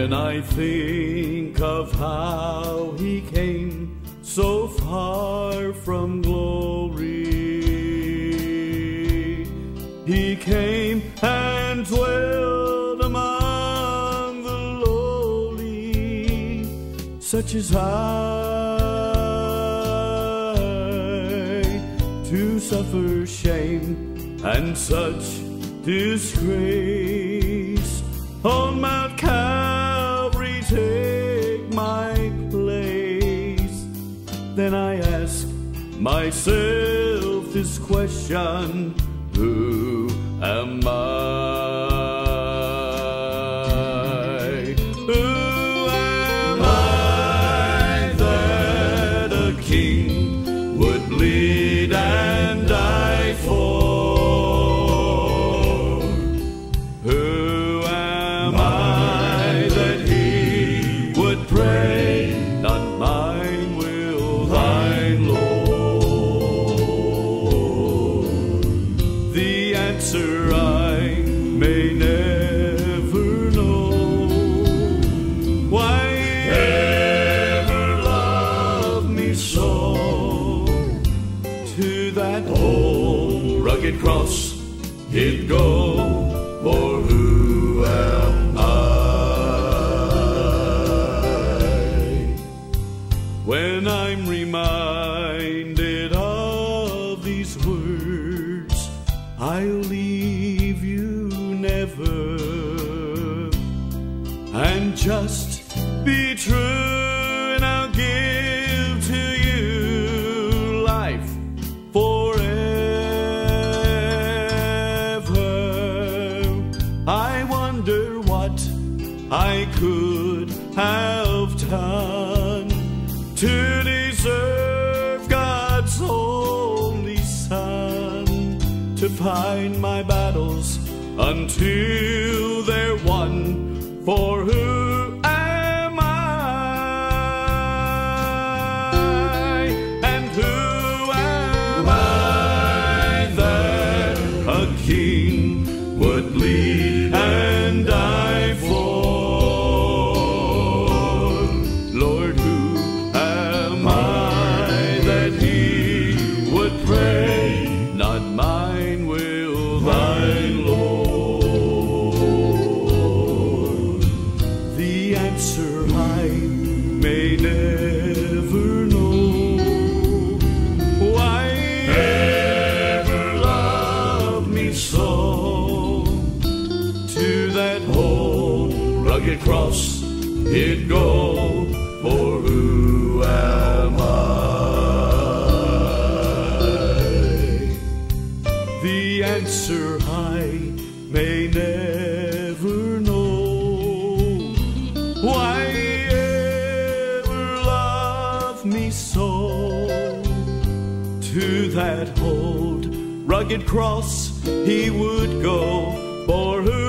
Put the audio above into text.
When I think of how he came so far from glory, he came and dwelled among the lowly, such as I, to suffer shame and such disgrace. On Mount Calvary take my place. Then I ask myself this question, who am I? Who am I that a king would bleed and die for? Who am I that he would pray, not mine will thine, Lord? The answer I may never know. Why ever love me so? To that old rugged cross he'd go, for who am I? When I'm reminded of these words, I'll leave you never, and just be true, and I'll give to you life forever. I wonder what I could have done to deserve God's only Son, to fight my battles until they're won. For who am I? And who am I that a king would bleed and die for? Lord, who am I that he would pray, not mine will thine, Lord? The answer I may never know. Why ever love me so? To that old rugged cross he'd go, for who am I? The answer I may never know. Why ever love me so? To that old rugged cross he would go, for who